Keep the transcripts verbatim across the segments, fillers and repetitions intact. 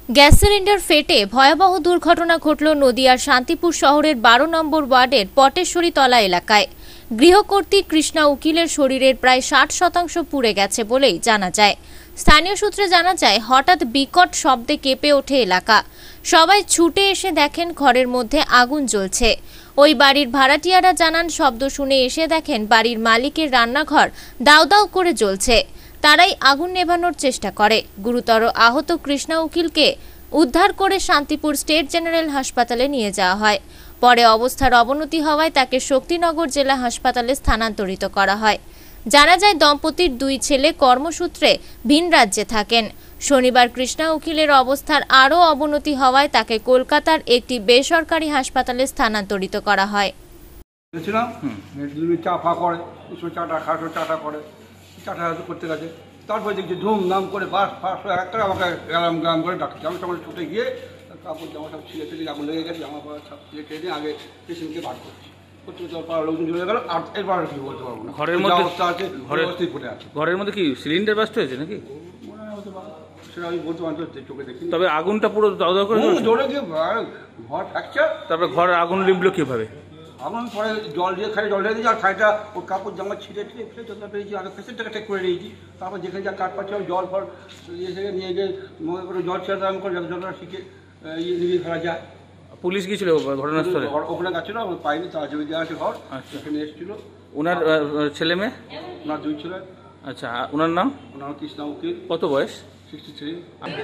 Gas cylinder ফেটে ভয়াবহ দুর্ঘটনা ঘটল নদিয়ার শান্তিপুর শহরের বারো নম্বর ওয়ার্ডের পটেশ্বরী তলা এলাকায়। গৃহকর্ত্রী কৃষ্ণা উকিলের শরীরের প্রায় ষাট শতাংশ পুড়ে গেছে বলেই জানা যায়। স্থানীয় সূত্রে জানা যায়, হঠাৎ বিকট শব্দে কেঁপে ওঠে এলাকা। সবাই ছুটে এসে দেখেন ঘরের মধ্যে আগুন জ্বলছে। ওই বাড়ির ভাড়াটিয়ারা জানান, শব্দ শুনে এসে দেখেন বাড়ির মালিকের রান্নাঘর দাউ দাউ করে জ্বলছে। তারাই আগুন নেভানোর চেষ্টা করে। গুরুতর আহত কৃষ্ণা উকিলকে উদ্ধার করে শান্তিপুর স্টেট জেনারেল হাসপাতালে নিয়ে যাওয়া হয়। পরে অবস্থার অবনতি হওয়ায় তাকে শক্তিনগর জেলা হাসপাতালে স্থানান্তরিত করা হয়। জানা যায়, দম্পতির দুই ছেলে কর্মসূত্রে ভিন রাজ্যে থাকেন। শনিবার কৃষ্ণা উকিলের অবস্থার আরও অবনতি হওয়ায় তাকে কলকাতার একটি বেসরকারি হাসপাতালে স্থানান্তরিত করা হয়। করতে গেছে, তারপরে দেখছি ধুমধাম করে বাস ফাঁস একটা আমাকে গ্রাম গ্রাম করে ডাকছে। আমি তখন ছুটে গিয়ে কাপড় জামা সব ছিঁড়ে ছিঁড়ে আগুন লেগে গেছে, জামা পড়া সব ছিঁড়ে ছিঁড়ে আগে পেশেন্টকে বার করছি। পাড়ার লোকজন চলে গেল, আর এরপর আর কি বলতে পারবো না। ঘরের মধ্যে অবস্থা আছে, ঘরের অবস্থায় ফুটে আছে। ঘরের মধ্যে কি সিলিন্ডার বাস্ট হয়েছে নাকি? মনে হয় হতে পারে, সেটা আমি বলতে পারছি চোখে দেখি। তবে আগুনটা পুরো দাও দাও করে জোরে দিয়ে ঘর ফ্র্যাকচার। তারপরে ঘরে আগুন লিখলো কিভাবে? আগুন পরে জল দিয়ে খাই জল দিয়ে দিয়েছি, আর খাইটা ওর কাপড় জামা ছিঁড়ে ছিঁড়ে ফেলে যতটা পেয়েছি আগে পেশেন্টটাকে ঠিক করে নিয়েছি। তারপর যেখানে যা কাঠ পাচ্ছে জল ফল ইয়ে থেকে নিয়ে গিয়ে মনে করে জল ছেড়ে দাম করে জলটা শিখে ইয়ে নিয়ে ফেলা যায়। পুলিশ গিয়েছিল ঘটনাস্থলে? ওখানে গেছিল, পাইনি, তার জমি দেওয়া আছে ঘর, সেখানে এসেছিল। ওনার ছেলে মেয়ে? ওনার দুই ছেলে। আচ্ছা, ওনার নাম? ওনার কৃষ্ণা উকিল। কত বয়স? Sixty three.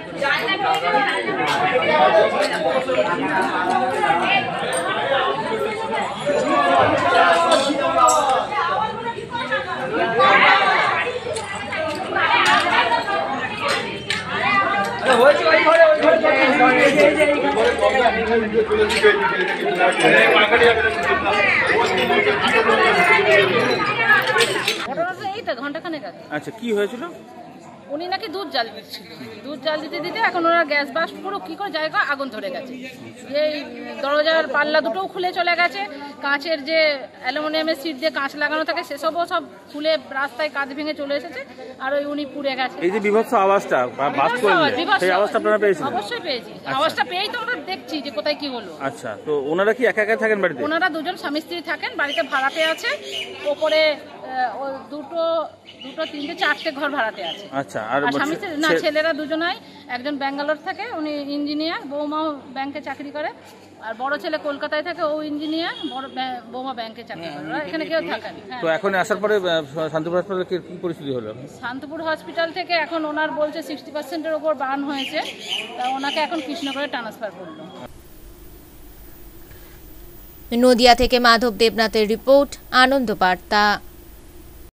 আচ্ছা, কি হয়েছিল? উনি নাকি দুধ জাল দিচ্ছিল, দুধ জাল দিতে দিতে এখন ওরা গ্যাস বাস্ট পুরো কী করে জায়গা আগুন ধরে গেছে। এই দরজার পাল্লা দুটোও খুলে চলে গেছে, কাঁচের যে অ্যালুমিনিয়ামের সিট দিয়ে কাঁচ লাগানো থাকে সেসবও সব খুলে রাস্তায় কাঁচ ভেঙে চলে এসেছে, আর ওই উনি পুড়ে গেছে। এই যে বিভৎস আওয়াজটা বাস্ট করলেন, সেই আওয়াজটা আপনারা পেয়েছিলেন? অবশ্যই পেয়েছি, আওয়াজটা পেয়েই তো আমরা দেখছি যে কোথায় কি হলো। আচ্ছা, তো ওনারা কি একা একা থাকেন বাড়িতে? ওনারা দুজন স্বামী স্ত্রী থাকেন, বাড়িতে ভাড়াতে আছে। ওপরে দুটো দুটো তিনটে চারটে ঘর ভাড়াতে আছে। আচ্ছা, আর স্বামী স্ত্রী না, ছেলেরা দুজনাই, একজন ব্যাঙ্গালোর থাকে, উনি ইঞ্জিনিয়ার, বৌমাও ব্যাংকে চাকরি করে। আর বড় ছেলে কলকাতায় থাকে, ও ইঞ্জিনিয়ার, বড় বৌমা ব্যাংকে চাকরি করে। এখানে কেউ থাকেন। তো এখন আসার পরে শান্তিপুর হাসপাতালে কি পরিস্থিতি হলো? শান্তিপুর হসপিটাল থেকে এখন ওনার বলছে সিক্সটি পার্সেন্টের ওপর বার্ন হয়েছে, তা ওনাকে এখন কৃষ্ণনগরে ট্রান্সফার করলো। নদিয়া থেকে মাধব দেবনাথের রিপোর্ট, আনন্দ বার্তা।